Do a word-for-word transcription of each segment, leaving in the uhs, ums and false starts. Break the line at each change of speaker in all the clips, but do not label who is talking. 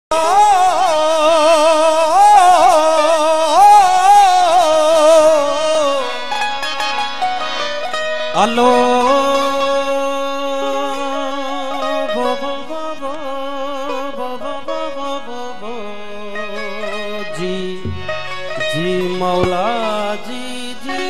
hello जी जी मौला जी जी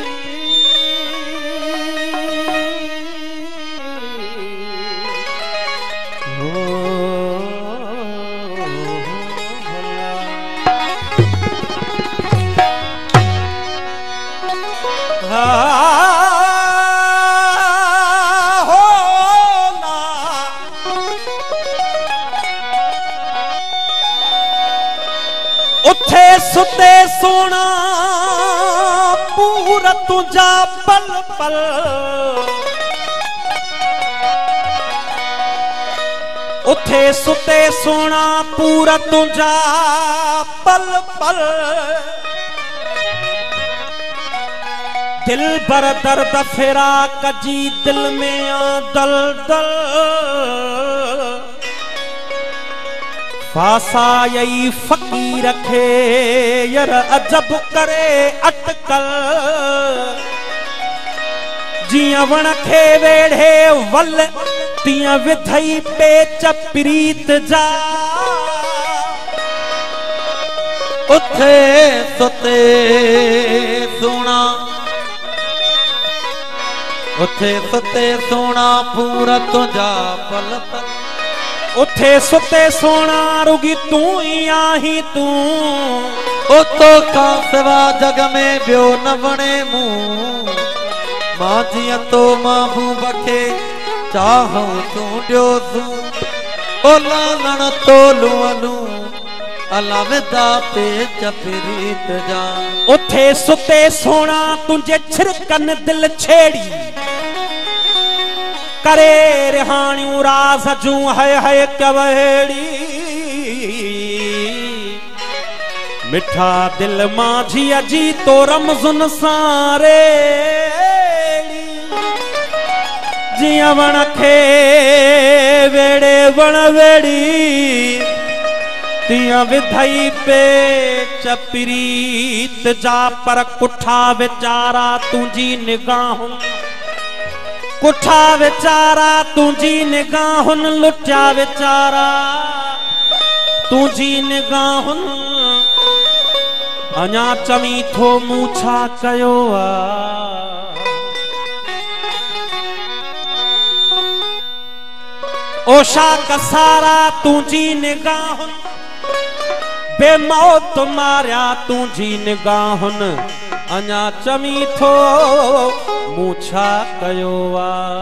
उठे सुते सोना पूरा तुझा पल पल उठे सुते सोना पूरा तुझा पल पल दिल बर दर्द फेरा कजी दिल में आ दल दल फासा यही फकीर खे यार अजब करे अटकल जिया वण खे वेढ़े वल तिया विधई पेच प्रीत जा
उथे सुते सोना उथे सुते सोना पूरा तुझा पल पल
उठे सुते सोना रुगी तू ही आही तू
ओ तो का सिवा जग में बियो न वणे मुंह मां जिया तो मां भू बखे चाहूं तू ड्यो तू ओ लालण तो लुअलू अलविदा पे चपरीत जा
उठे सुते सोना तुझे छिरकन दिल छेड़ी करे रिहाणियों राज जू है है कवहेड़ी मिठा दिल माझी अजी तो रमजुन सारे जिया वण खे वेड़े वण वेड़ी तिया विधई पे चपरीत जा पर कुठा विचारा तुझी निगाहों कुठा विचारा तुझी निगाहुन लुटिया विचारा तुझी निगाहुन अञा चवी थो मूछा कयो आ ओशा कसारा तुझी निगाहुन बेमौत मारिया तुझी निगाहुन अञा चवी थो मूछा कयो आ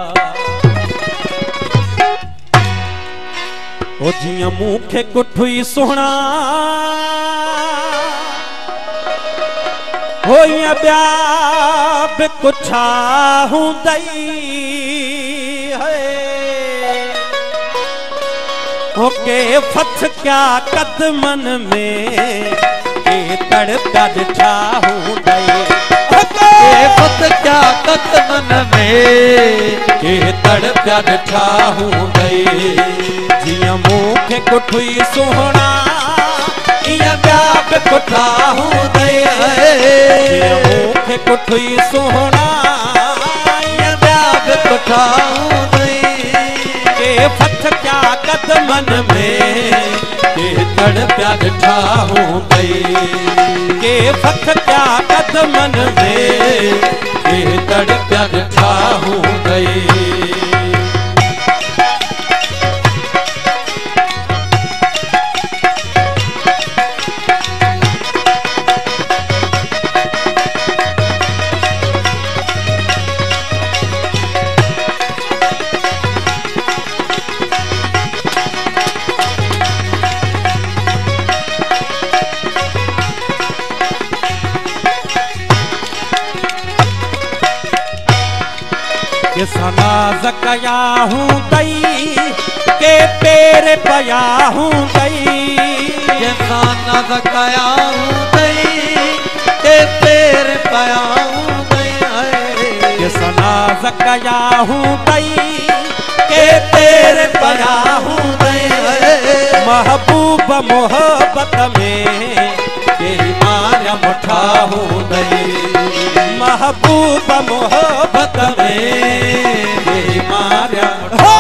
ओ जिया मूंखे कुठुई सोना होया ब्या बि कुछा हुंदई है होके फथ क्या कदमन में के तड़का दिठा हुंदई
फत क्या कदमन में
के तड़प्या दिठा हुंदई जिया मूंखे कुठुई सोहणा इया ब्या बि कुठा हुंदई जिया मूंखे कुठुई सोहणा
इया ब्या बि कुठा हुंदई
के फथ क्या कदमन में के तड़प्या दिठा हुंदई के फथ क्या कदमन में के तड़प्या दिठा हुंदई के सनाज कया हूँ दई के पेर पया हूँ दई
के सनाज कया हूँ दई के पेर पया हूँ दई
के सनाज कया हूँ दई के तेरे पया हूँ महबूब मोहब्बत में तेरी मारिया मुठा हूँ महबूब मोहब्बत में तेरी मारिया मुठा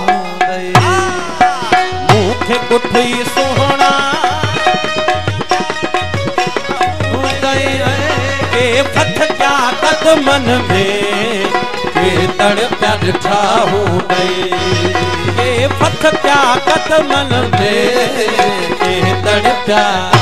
मुखे गुठी सोहना के फथ क्या कदमन में के तड़प्या ॾिठा हूँ के फथ क्या कदमन में के तड़प्या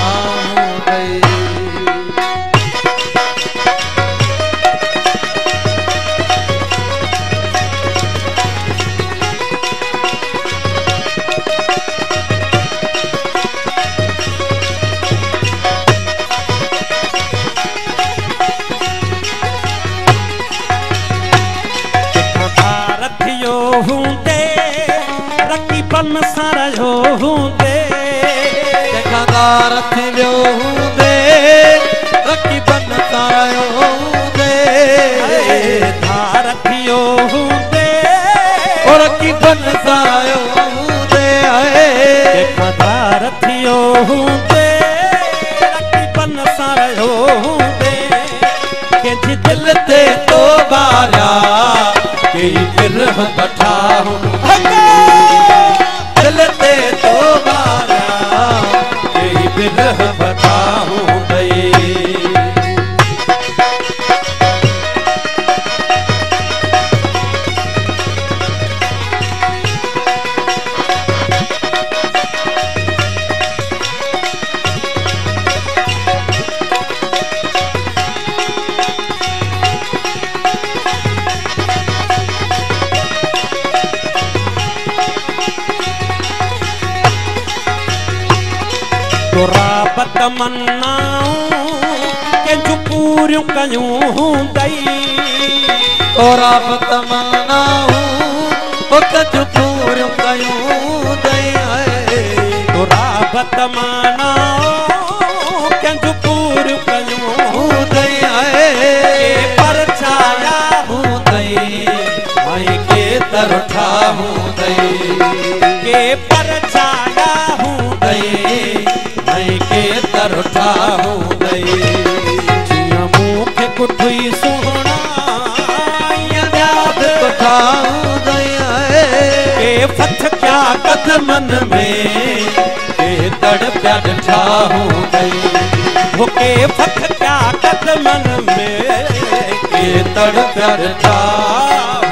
बन सारो हूंदे
रख वियो हूंदे रखी बन सारो हूंदे
धार थियो हूंदे
और रखी बन सारो हूंदे
धार थियो हूंदे रखी बन सारो हूंदे कंहिंजी दिल ते तो बारिया कई बिरह कठा हूंदे दिल ते तो बारिया कई बिरह कठा हूंदे राबत मन्नाऊं कंहिंजूं पूरियूं कयूं हूंदई
राबत मन्नाऊं कंहिंजूं पूरियूं कयूं हूंदई
राबत मन्नाऊं कंहिंजूं पूरियूं कयूं हूंदई पर छाया हूंदई ऐं के तरठा हूंदई के पर छाया हूंदई के तरठा हूंदई जियां मूंखे कुठी सुहिणा याद कठा हूंदई के फथ क्या कदमन में के तड़प्या ॾिठा हूंदई वो के फथ क्या कदमन में के तड़प्या ॾिठा